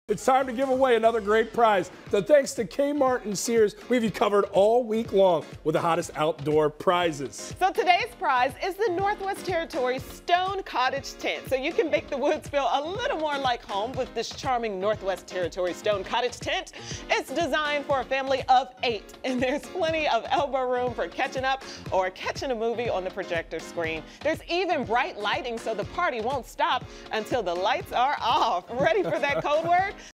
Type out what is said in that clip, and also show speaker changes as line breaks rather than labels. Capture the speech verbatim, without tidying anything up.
It's time to give away another great prize. So thanks to Kmart and Sears, we have you covered all week long with the hottest outdoor prizes.
So today's prize is the Northwest Territories Stone Cottage tent. So you can make the woods feel a little more like home with this charming Northwest Territories Stone Cottage tent. It's designed for a family of eight, and there's plenty of elbow room for catching up or catching a movie on the projector screen. There's even bright lighting so the party won't stop until the lights are off. Ready for that code word?